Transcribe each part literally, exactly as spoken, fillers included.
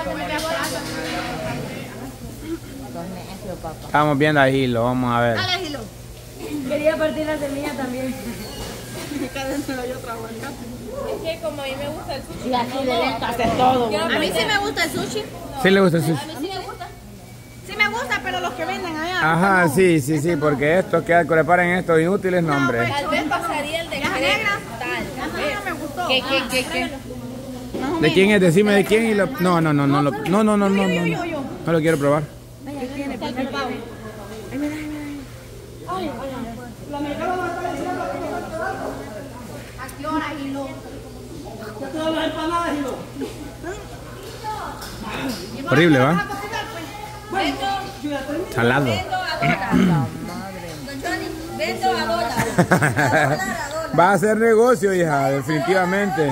Estamos viendo a Gilo, vamos a ver. Dale, Gilo. Quería partir la semilla también. Cadénselo yo otra vuelta. Es que como a mí me gusta el sushi. Y así de lento hace todo. A mí sí me gusta el sushi. ¿Sí le gusta el sushi? A mí sí me gusta. Sí me gusta, pero los que venden allá. Ajá, sí, sí, sí, porque estos que preparen estos inútiles, no, hombre. Tal vez pasaría el de crema. No me gustó. ¿Qué, qué, qué, qué? ¿De quién es? Decime de quién y lo... No, no, no, no, no, no, no, no, no, no, no lo quiero probar. ¿Qué tiene? Pues el pavo. Ay, mira, mira, mira. La americana va a estar diciendo ¿a qué hora, Gilo? ¿Ya te dan las empanadas, Gilo? Horrible, ¿va? Salado. Vendo a dólar. Va a ser negocio, hija, definitivamente.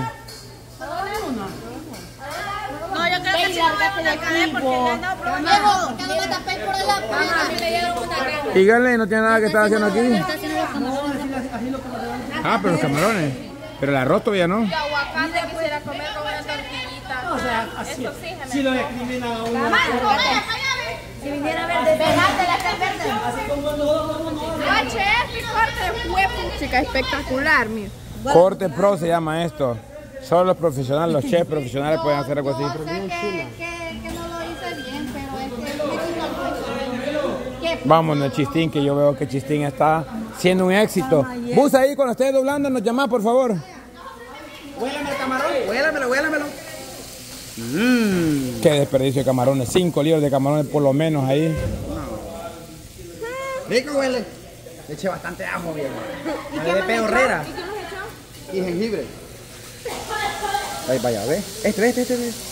No, yo creo que sí me voy a poner cadena porque le han dado probando. ¿Por qué no me tapé por el agua? A mí me dieron una gana. Díganle, no tiene nada que estar haciendo aquí. Ah, pero los camarones. Pero el arroz todavía no. Yo aguacate quisiera comer con una tortillita. O sea, así. Eso sí, se me Si lo discriminan a uno. Si viniera a ver de Pegate la verde. Así como nosotros no. Ah, chef, mi corte de huevo. Chica, espectacular, mira. Corte pro se llama esto. Solo los profesionales, los chefs profesionales pueden hacer algo así. Yo sé que, que, que no lo hice bien, pero es que me quitó el Vámonos, Chistín, que yo veo que Chistín está siendo un éxito. Bus ahí, cuando estés doblando, nos llamás, por favor. Huélame el camarón. Huélamelo, huélamelo. Mmm. Qué desperdicio de camarones. Cinco libras de camarones por lo menos ahí. Rico huele. Le eché bastante ajo, bien. Le de pedorrera. Y jengibre. Ahí vaya, ve. Este, este, este, este.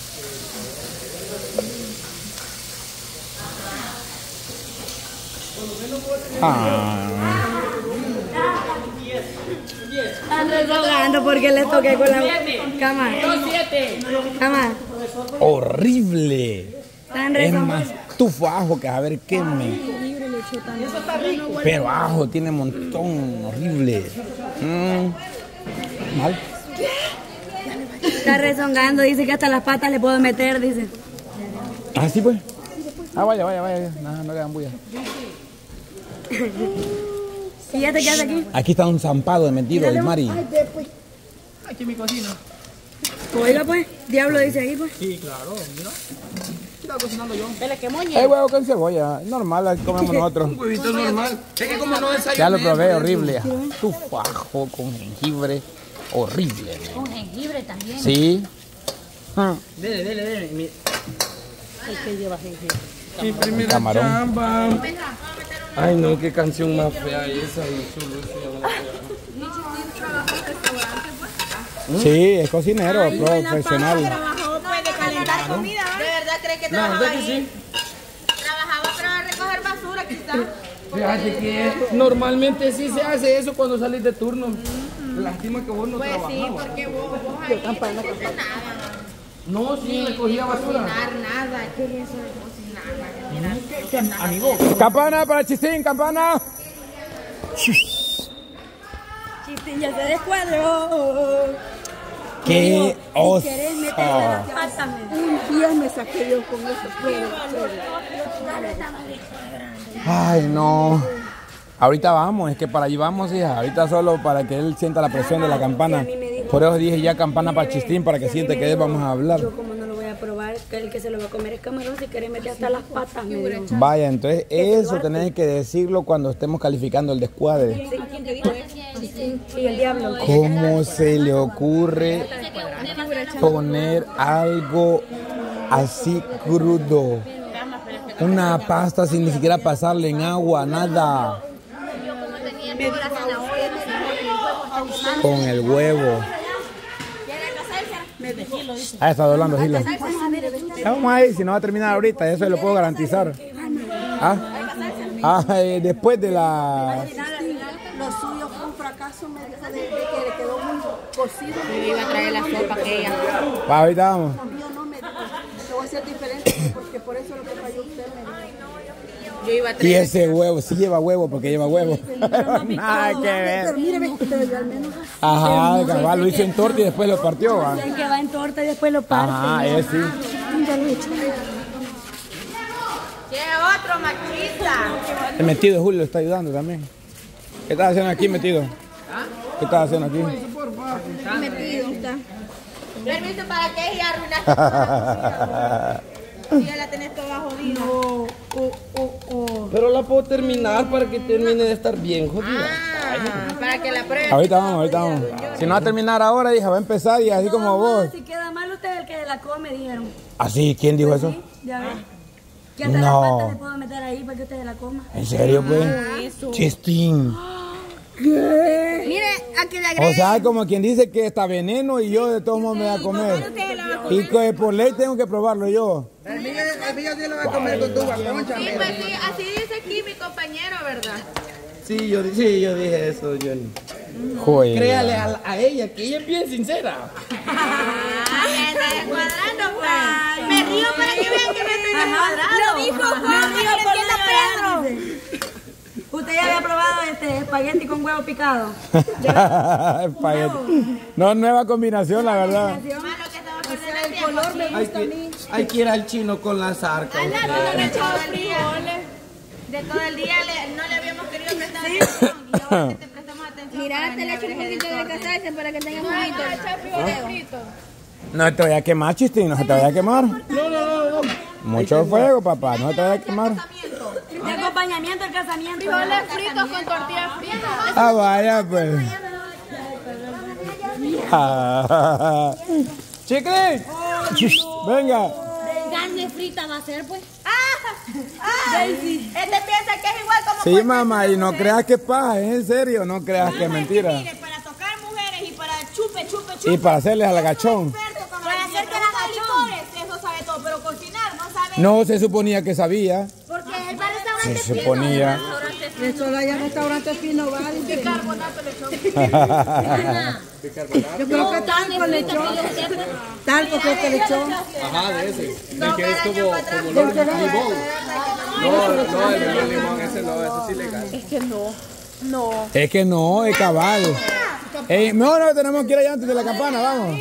Ah. Están rezongando porque les toqué con la cama. Cama. Horrible. Están Es rezongando. más tufo ajo que a ver qué me. Pero ajo tiene un montón. Horrible. Mm. Mal. Está rezongando, dice que hasta las patas le puedo meter, dice. Ah, sí, pues. Ah, vaya, vaya, vaya. No, no quedan bullas. ¿Y ya te quedas aquí? Aquí está un zampado de metido del Mari. Aquí en mi cocina. Oiga pues, diablo dice ahí pues. Sí, claro, mira. Estaba cocinando yo. Pele que moñe. Hay huevo con cebolla. Normal, así comemos nosotros. Un huevito normal. Es que como no desayuné. Ya lo probé, horrible. Tufo ajo con jengibre. Horrible. Con jengibre también. Sí. Ah. Dele, dele, dele. Mi, El que lleva jengibre. mi primera Camarón. chamba. Ay, no, qué canción más fea esa. Y solo eso ya no la puedo. Sí, es cocinero, profesional. Trabajó pues de calentar comida. ¿De verdad crees que La trabajaba verdad que ahí? sí. Trabajaba para recoger basura quizás. Fíjate que normalmente sí se hace eso cuando salís de turno. Lástima que vos no Pues sí, trabajabas. porque vos, vos ahí no hiciste nada. No, sí, recogía basura. Cocinar nada. ¿Qué es eso de cocinar? Mira, Amigo. Campana para Chistín, campana. Chistín ya se descuadró. Qué oso. un día me saqué yo con eso. Pero, Ay, no. Ahorita vamos, es que para allí vamos, hija. Ahorita solo para que él sienta la presión de la campana. Por eso dije ya campana para Chistín, para que siente que de él vamos a hablar. Yo como no lo voy a probar, que el que se lo va a comer es camarón, si querés meter hasta las patas. Me dijo. Vaya, entonces eso tenés que decirlo cuando estemos calificando el descuadre. ¿Quién te dijo eso? Y el diablo. ¿Cómo se le ocurre poner algo así crudo? Una pasta sin ni siquiera pasarle en agua, nada. Con el huevo. Ah, está doblando Gilo. Vamos ahí, si no va a terminar ahorita, eso lo puedo garantizar. Ah, ah eh, después de la... lo suyo fue un fracaso, me dijo de, de que le quedó muy cocido. Yo iba a traer la sopa que ella. Va, ahorita vamos. Yo no me dijo, te voy a hacer diferente porque por eso lo que falló usted me dijo. Yo iba a Y traer. ese huevo, sí lleva huevo porque lleva huevo. Nada que ver. Pero mire, ve, pero yo al menos Ajá, el cabal lo hizo en torta y después lo partió. ¿va? El que va en torta y después lo parte. Ajá, es sí. ya lo he hecho. Tiene otro machista. El metido Julio le está ayudando también. ¿Qué estás haciendo aquí, metido? ¿Qué estás haciendo aquí? Metido está. Permiso para que ella arruinaste. Si ya la tenés toda jodida. Oh, oh, oh, oh. Pero la puedo terminar para que termine de estar bien jodida. Ah, para que la pruebe. Ahorita vamos, ahorita vamos. Si no va a terminar ahora, hija, va a empezar y así como vos. Si queda mal usted es el que la come, dijeron. ¿Así? ¿Quién dijo eso? Ya ves. Que hasta No. las patas le puedo meter ahí para que usted la coma. ¿En serio, pues? Chistín. Mire, aquí le agregué. O sea, como quien dice que está veneno y yo de todos modos me voy a comer. Y que por ley tengo que probarlo yo. El mío, el mío sí lo va a comer con tu concha. Sí, pues sí, así dice aquí mi compañero, ¿verdad? Sí, yo, sí, yo dije eso, Johnny. Joder. Créale a, a ella, que ella es bien sincera. Ay, me está descuadrando, pues. Me río para que vean que me estoy descuadrando. Lo dijo Juan, para que le entienda Pedro. ¿Usted ya había probado este espagueti con huevo picado? Espagueti. No, nueva combinación, la verdad. Malo que estaba perdiendo el tiempo. Color me Hay gusta a mí. que, hay que ir al chino con la zarca. De todo el día. De todo el día le- no le habíamos querido prestar atención. Y ahora que te prestamos atención. Mira, para te le echo un venir a ver poquito de el desorden. casaje para que tenga juguito. No te voy a quemar, Chistín, no se te vaya a quemar. No, no, no, no. Mucho fuego, papá, no se te vaya a quemar. De acompañamiento al casamiento. Frijoles fritos con tortillas fritas. Ah, vaya, pues. Ah. Chicle, venga. Carne frita va a ser, pues. Ah, este piensa que es igual como Sí, mamá, y no creas que es paja, es en serio, no creas que es mentira. mire, para tocar mujeres y para chupe, chupe, chupe. Y para hacerles al agachón. Experto, para hacer que las licores, eso sabe todo, pero cocinar no sabe. No se suponía que sabía. Porque él va a restaurante Se suponía. Esto lo hay en restaurante fino, va. Dice. carbonato le echó. Yo creo que talco le echó. Talco creo que le echó. Ajá, de ese. No, que es cada año como, para atrás. como limón. No, no, el de limón ese no, ese sí legal. Es que no, es cabal. Ey, mejor no tenemos que ir allá antes de la campana, vamos.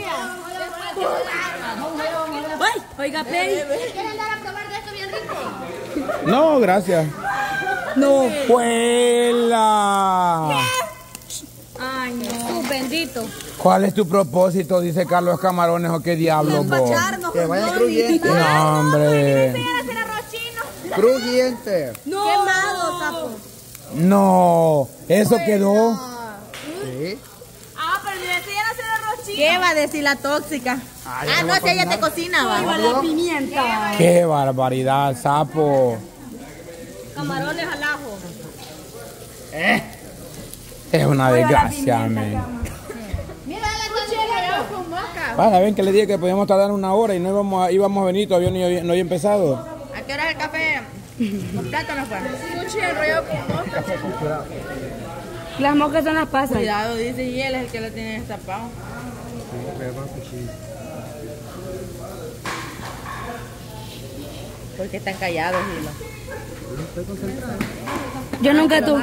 Ay, oiga, Peri. ¿Quieren dar a probar de esto bien rico? No, gracias. No. ¡Juela! Ay, no. Bendito. ¿Cuál es tu propósito? Dice Carlos Camarones, o qué diablo, vos. Que vaya crujiente. No, hombre. hacer arroz chino. Crujiente. No. Quemado, sapo. No, eso quedó. Sí. Ah, pero le decían hacer arroz chino. ¿Qué va a decir la tóxica? Ah, no, si ella te cocina, va. Iba la pimienta. Qué barbaridad, sapo. Camarones al ajo. Es una desgracia, men. Mira la cuchara con mosca. Vaya, ven que le dije que podíamos tardar una hora y no íbamos a, íbamos a venir, todavía no, había- no había empezado. ¿A qué hora es el café? Con plátano fue. Sushi enrollado con mosca. Las moscas son las pasas. Cuidado, dice, y él es el que lo tiene destapado. Porque están callados, Hilo. Yo nunca tú.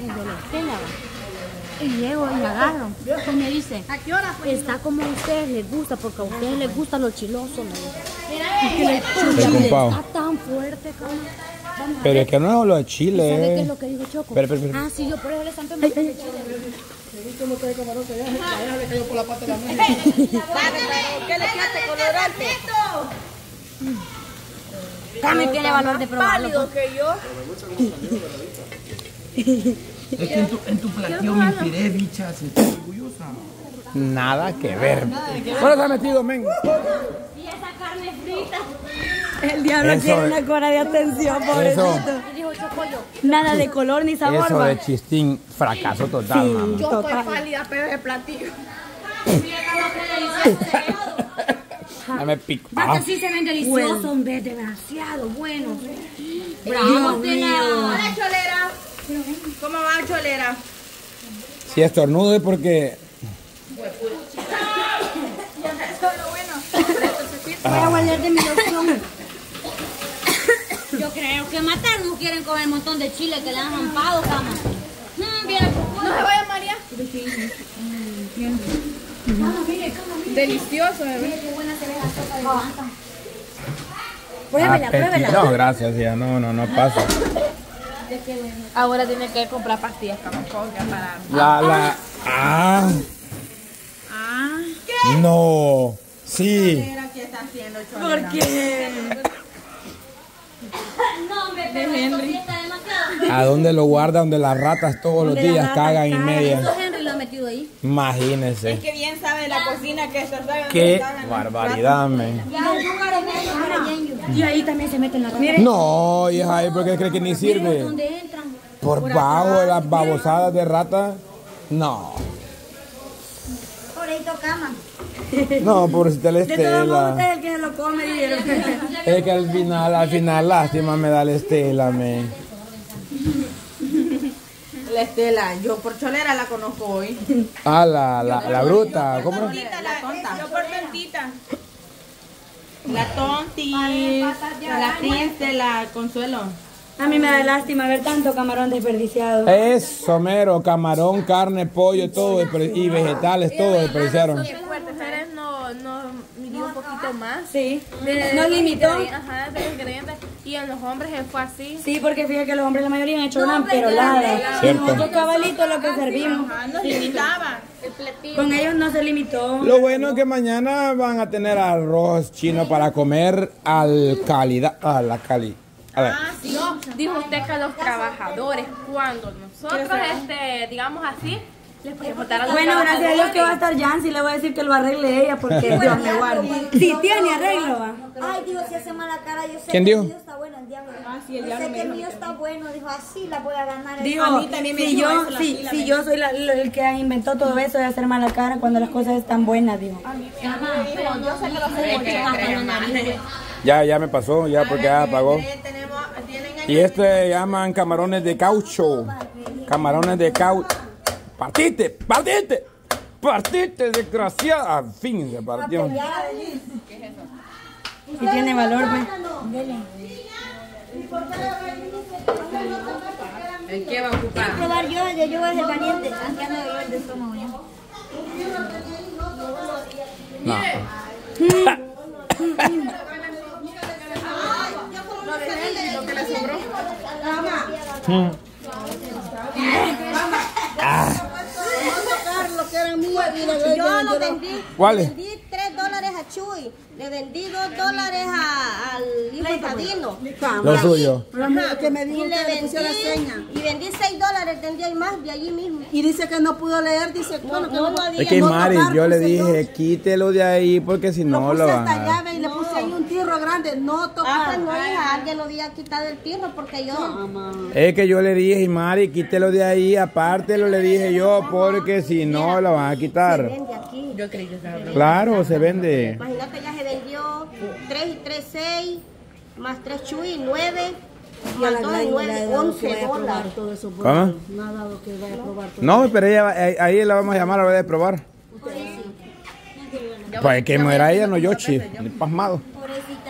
Y llego y me agarro. Y me dice, está como a ustedes les gusta, porque a ustedes les gusta lo chiloso. Me dice. Qué compao. Está tan fuerte, como. Pero es que no es lo de ¿Sabe qué Chile. es lo que dijo Choco? Espera, espera, espera. Ah, sí, yo por eso le están tomando de Chile. Bátele, que le quede colorante. Carmen tiene valor de probarlo. Pálido que yo. Es que en tu, en tu platillo me inspiré, bicha, sentí orgullosa. Nada que ver. ¿Dónde está metido, men? Y esa carne frita. El diablo Eso quiere es- una cora de atención, pobrecito. Y dijo Choco yo. Nada de color ni sabor, Eso va. de Chistín, fracaso total, mamá. Yo estoy pálida, pero es platillo. Dame pico. Ya Ah, que sí se ven deliciosos, hombre, demasiado buenos. Dios Bravo, mío. Hola, Cholera. ¿Cómo va, Cholera? si estornudo es porque... Voy a guardar de mi loción. Yo creo que matarnos quieren comer un montón de chile que le han jampado, cama. Mm, bien, No se vaya, María. Delicioso, bebé. qué buena se ve la sopa de planta. Pruébela, Apetito. pruébela. No, gracias, ya. No, no, no pasa. Ahora tiene que comprar pastillas camafobia para... La, la. Ah. No. Sí. ¿Qué está haciendo, Chola? ¿Por qué? No, hombre, pero eso sí está demasiado. ¿A dónde lo guarda? Donde las ratas todos los Donde las días ratas cagan y cagan. media. Eso Henry lo ha metido ahí. Imagínese. Que bien sabe de la cocina que esto sabe. Qué barbaridad, men. Y ahí también se meten las ratas. No, hija, ¿y por qué cree que ni sirve? ¿Dónde entran? Por bajo de las babosadas de rata. No. Pobrecito cama. No, pobrecita la De todos modos, usted Estela. es el que se lo come, dijeron. Es que al final, al final, lástima me da la Estela, men. La Estela, yo por cholera la conozco hoy. Ah, la, la, la bruta, ¿cómo? Tontita, la tonta. Yo por tontita. La tonti, la triste, la consuelo. A mí me da lástima ver tanto camarón desperdiciado. Eso, mero, camarón, carne, pollo, todo, desper- y vegetales, todo desperdiciaron. Qué fuerte, Pérez no, no midió un poquito más. Sí. De- ¿Nos limitó? Ajá, de los ingredientes. Y en los hombres él fue así. Sí, porque fíjate que los hombres la mayoría han hecho gran perolada. Cierto. Nosotros cabalito lo que servimos. Nos limitaba. Con ellos no se limitó. Lo bueno es que mañana van a tener arroz chino para comer al calidad, a la cali. A ver. No, dijo usted que los trabajadores, cuando nosotros, este, digamos así, les podemos votar a los Bueno, gracias a Dios que va a trabajadores. estar Yancy, le voy a decir que lo arregle ella porque Dios me guarde. Si tiene arreglo, va. Ay, dijo, si hace mala cara, yo sé ¿Quién que dijo? el mío está bueno, el diablo. Ah, sí, el yo diablo sé me que el dijo mío que- está bueno, dijo, así la voy a ganar. Dijo, A mí también me si dijo yo, eso, la si, fila si me yo soy la- lo- el que inventó todo eso de hacer mala cara cuando las cosas están buenas, dijo. Yo sé que los sé. Ya, ya me pasó, ya porque ya apagó. Tenemos, tienen Y este llaman camarones de caucho. Camarones de caucho. Partite, partite, partite, desgraciada. Al fin se partió. Si tiene valor, pues. ¿En qué va a ocupar? Quiero probar yo, yo, yo voy a ser valiente, aunque ando de dolor de estómago ya. No. Lo que era mío y le yo lo vendí. ¿Cuáles? Le vendí tres dólares a Chuy. Le vendí dos dólares a- al hijo Padino. Lo suyo. Que me dijo que le pusiera seña. Y vendí seis dólares, tendría y más de allí mismo. Y dice que no pudo leer, dice, bueno, que no no, lo Es que no Mari, tocar, yo le puse dije, quítelo de ahí porque si no lo van a... llave y le puse ahí un tirro grande, no Ah, tocar. pues no, hija, alguien lo había quitado el tirro porque yo... Es que yo le dije, Mari, quítelo de ahí, aparte lo le dije yo, porque si no lo van a quitar. Vende aquí. Yo creí que estaba Claro, se vende. Imagínate, ya se vendió tres y tres, seis, más tres Chuy, nueve. Y a la más dos, Gladys no le nueve, ha dado que once vaya a probar dólares. todo eso. ¿Cómo? No ha dado que vaya a probar todo. No, pero ella, va- ahí, ahí la vamos a llamar a la hora de probar. Pues que muera ella, no yo, chi, ni pasmado.